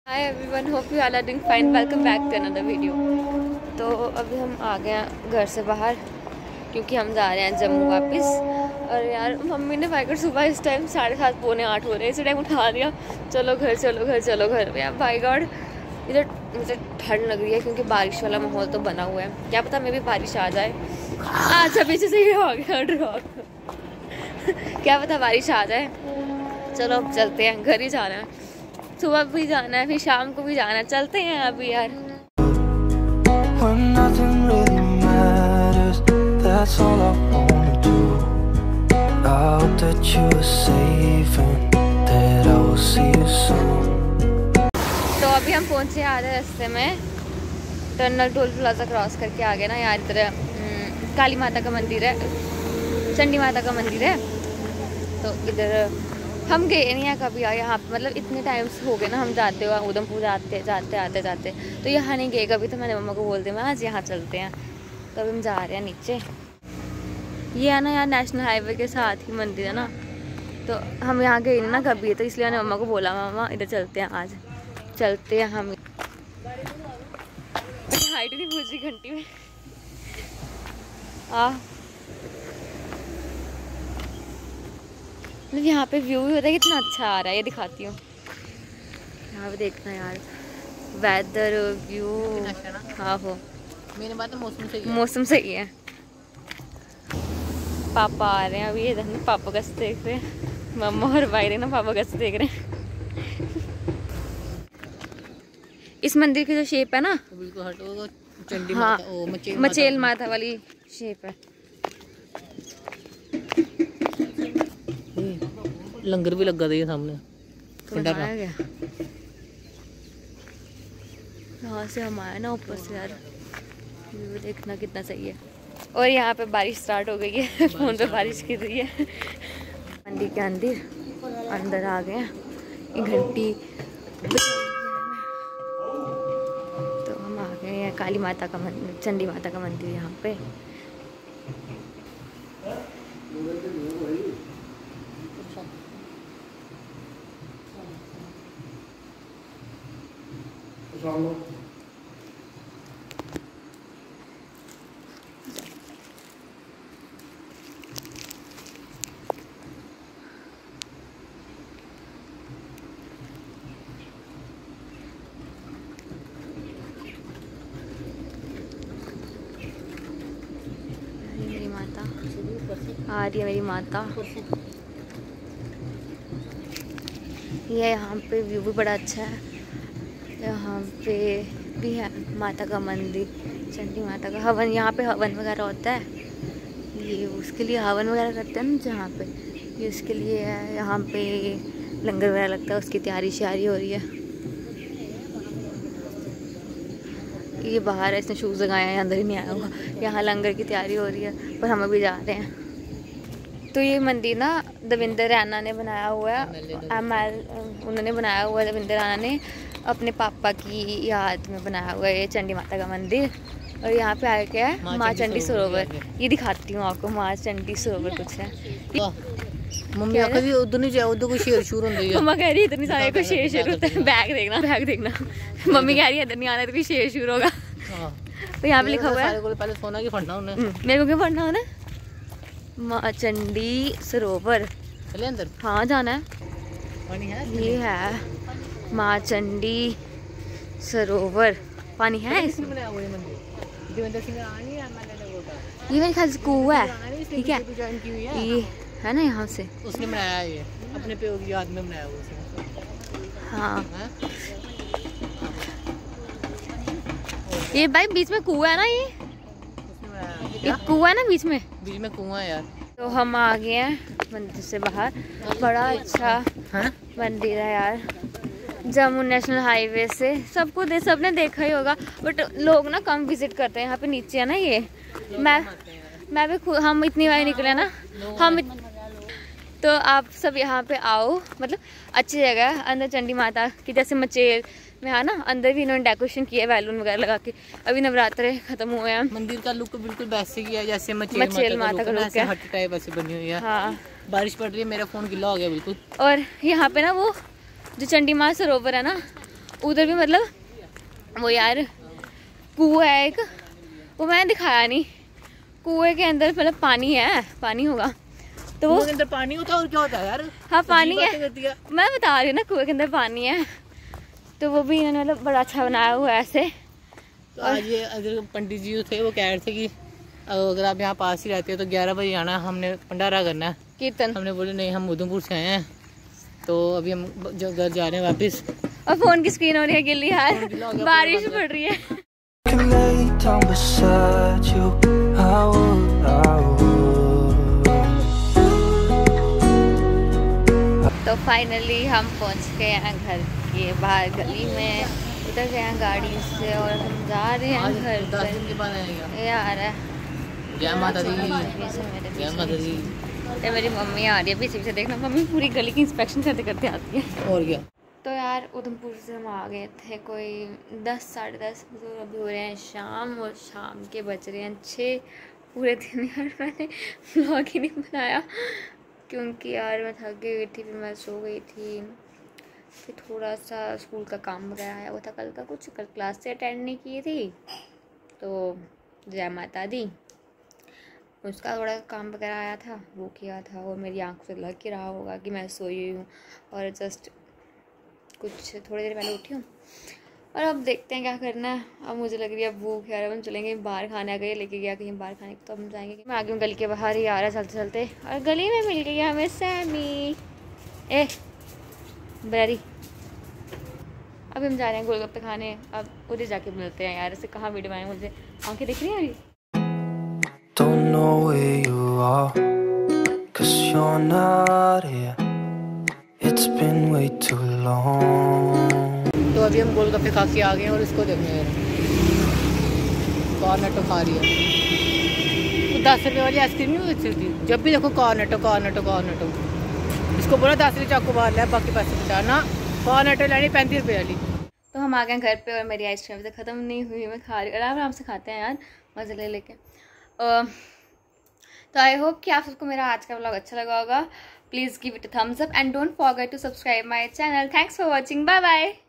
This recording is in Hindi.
Hi everyone, hope you all are doing fine. Welcome back to another video. तो अभी हम आ गए हैं घर से बाहर क्योंकि हम जा रहे हैं जम्मू वापस। और यार मम्मी ने भाई सुबह इस टाइम 7:30 पौने 8 हो रहे हैं, इसी टाइम उठा दिया, चलो घर चलो घर चलो घर। यार भाई गॉड, इधर मुझे ठंड लग रही है क्योंकि बारिश वाला माहौल तो बना हुआ है। क्या पता मैं भी बारिश आ जाए। अच्छा पीछे से ही आ गया ड्रॉप। क्या पता बारिश आ जाए। चलो अब चलते हैं, घर ही जाना है। सुबह भी जाना है, फिर शाम को भी जाना है। चलते हैं अभी यार। तो अभी हम पहुंचे आधे रास्ते में, टनल टोल प्लाजा क्रॉस करके आ गए ना यार। इधर काली माता का मंदिर है, चंडी माता का मंदिर है। तो इधर हम गए नहीं है कभी यहाँ पे, मतलब इतने टाइम्स हो गए ना हम जाते हुए उधमपुर जाते जाते तो यहाँ नहीं गए कभी। तो मैंने मम्मा को बोलते मैं आज यहाँ चलते हैं। तो अभी हम जा रहे हैं नीचे। ये है ना यार नेशनल हाईवे के साथ ही मंदिर है ना। तो हम यहाँ गए नहीं ना कभी, तो इसलिए मैंने मम्मा को बोला मम्मा इधर चलते हैं, आज चलते हैं हम। हाइट नहीं पूछ रही घंटी में मतलब यहाँ पे व्यू भी होता है, कितना अच्छा आ रहा है। ये दिखाती हूँ, यहाँ पे देखना यार, वेदर व्यू। हाँ हो मेरी बात है, मौसम सही है। पापा आ रहे हैं अभी, इधर पापा गश्त देख रहे हैं। मम्मा और भाई रहे ना, पापा गश्त देख रहे हैं। इस मंदिर की जो शेप है ना, चंडी हाँ माता, मचेल माता वाली शेप है। लंगर भी लगा दिया सामने। तो यहाँ से हम आए ना ऊपर से यार, व्यू देखना कितना सही है। और यहाँ पे बारिश स्टार्ट हो गई है। फोन पे बारिश गिर रही है। मंदिर के अंदर आ गए हैं। घंटी तो हम आ गए हैं काली माता का मंदिर, चंडी माता का मंदिर यहाँ पे। मेरी माता आ रही है, मेरी माता। ये यहाँ पे व्यू भी बड़ा अच्छा है। यहाँ पे भी है माता का मंदिर, चंडी माता का। हवन, यहाँ पे हवन वगैरह होता है। ये उसके लिए हवन वगैरह करते हैं ना जहाँ पे, ये उसके लिए है। यहाँ पे लंगर वगैरह लगता है, उसकी तैयारी श्यारी हो रही है। ये बाहर है, इसने शूज़ लगाए हैं, अंदर ही नहीं आया होगा। यहाँ लंगर की तैयारी हो रही है, पर हम अभी जा रहे हैं। तो ये मंदिर ना दविंदर रैना ने बनाया हुआ है। उन्होंने बनाया हुआ है, दविंदर रैना ने अपने पापा की याद में बनाया हुआ है ये चंडी माता का मंदिर। और यहाँ पे आया क्या है, माँ चंडी सरोवर। ये दिखाती हूँ आपको, माँ चंडी सरोवर कुछ है। मम्मी आखा भी उधर नहीं जाए, उधर कोई शेर शूर होता है। मम्मा कह रही है इतनी सारे कोई शेर शूर होता है। बैग देखना, बैग देखना। मम्मी कह रही है इधर नहीं आना, तो शेर शूर होगा। तो यहाँ पे लिखा हुआ है, पहले सोना की फड़ना उन्हें। मेरे को क्यों पढ़ना उन्हें? माँ चंडी सरोवर। चले अंदर, हाँ जाना है। पानी है, ये है माँ चंडी सरोवर। पानी है इसमें। ये मेरे ख्याल से कुआं है, ठीक है। ये है ना, यहाँ से उसने बनाया है, ये अपने पे की याद में बनाया हुआ उसने। हाँ ये भाई बीच में कुआं है ना, ये कुआं है ना बीच में कुआं है यार। तो हम आ गए हैं मंदिर से बाहर। बड़ा अच्छा मंदिर है यार, जम्मू नेशनल हाईवे से। सबने देखा ही होगा, बट लोग ना कम विजिट करते हैं। यहाँ पे नीचे है ना ये, मैं भी खुद, हम इतनी बार निकले ना हम। तो आप सब यहाँ पे आओ, मतलब अच्छी जगह है। अंदर चंडी माता की जैसे मचेल में है ना, अंदर भी इन्होंने डेकोरेशन किया है बैलून वगैरह लगा के। अभी नवरात्रे खत्म हुए हैं। मंदिर का लुक बिल्कुल वैसे ही है जैसे मचेल माता का लुक है, हट टाइप ऐसे बनी हुई है। हाँ बारिश पड़ रही है, मेरा फोन गिला हो गया बिल्कुल। और यहाँ पे ना वो जो चंडी माता सरोवर है ना, उधर भी मतलब वो यार कुआं है एक, वो मैंने दिखाया नहीं। कुएं के अंदर मतलब पानी है, पानी होगा तो वो के अंदर पानी होता है और क्या होता है यार? हाँ पानी है, मैं बता रही हूँ ना कुएं के अंदर पानी है। तो वो भी इन्होंने मतलब बड़ा अच्छा बनाया हुआ है ऐसे। तो आज ये अगर पंडित जी थे वो कह रहे थे कि अगर आप यहाँ पास ही रहते हो तो 11 बजे आना, हमने भंडारा करना है कीर्तन। हमने बोले नहीं हम उधमपुर से आए हैं, तो अभी हम घर जा रहे हैं वापस। और फोन की स्क्रीन हो रही है गिल्ली यार, बारिश पड़ रही है। तो फाइनली हम पहुंच गए हैं घर के बाहर गली में, उतर गए हैं गाड़ी से और हम जा रहे हैं घर 10 दिन के बाद आएगा। यार जय माता दी, जय माता दी। ये मेरी मम्मी आ रही है पीछे पीछे, देखना मम्मी पूरी गली की इंस्पेक्शन करते करते आती है। और क्या। तो यार उधमपुर से हम आ गए थे कोई 10 साढ़े 10, तो अभी हो रहे हैं शाम और शाम के बज रहे हैं 6। पूरे दिन यार मैंने व्लॉग ही नहीं बनाया क्योंकि यार मैं थक गई थी, फिर मैं सो गई थी। फिर थोड़ा सा स्कूल का काम वगैरह आया वो था कल का, कुछ कल क्लास से अटेंड नहीं की थी तो जय माता दी, उसका थोड़ा काम वगैरह आया था वो किया था। और मेरी आँख से लग ही रहा होगा कि मैं सोई हुई हूँ और जस्ट कुछ थोड़ी देर पहले उठी हूँ। और अब देखते हैं क्या करना है। अब मुझे लग रही है भूख यार, हम चलेंगे बाहर खाने। आ गए लेके गया कहीं बाहर खाने, तो हम जाएंगे। मैं आ गई हूँ गली के बाहर ही आ रहा है चलते चलते, और गली में मिल गई हमें सैमी ए बरी। अब हम जा रहे हैं गोलगप्पे खाने, अब उधर जाके मिलते हैं यार। ऐसे कहाँ वीडियो बनाए, मुझे आंखें दिख रही हैं अभी। Don't know where you are, 'cause you're not here. It's been way too long. तो अभी हम गोलगप्पे खा के आ गए हैं और इसको देखो यार, कॉर्नेटो खा रही है। तो 10 रुपये वाली आइसक्रीम नहीं अच्छी थी, जब भी देखो कॉर्नेटो कॉर्नेटो कॉर्नेटो। इसको बोला 10 रुपये चाकू मार लिया, बाकी पैसे बचाना। कॉर्नेटो लेनी 35 रुपये वाली। तो हम आ गए घर पे और मेरी आइसक्रीम अभी तक ख़त्म नहीं हुई, मैं खा रही हूँ। आराम आराम से खाते हैं यार, मज़े ले लेके। तो आई होप कि आप सबको मेरा आज का व्लॉग अच्छा लगा होगा। Please give it a thumbs up and don't forget to subscribe my channel. Thanks for watching, bye bye.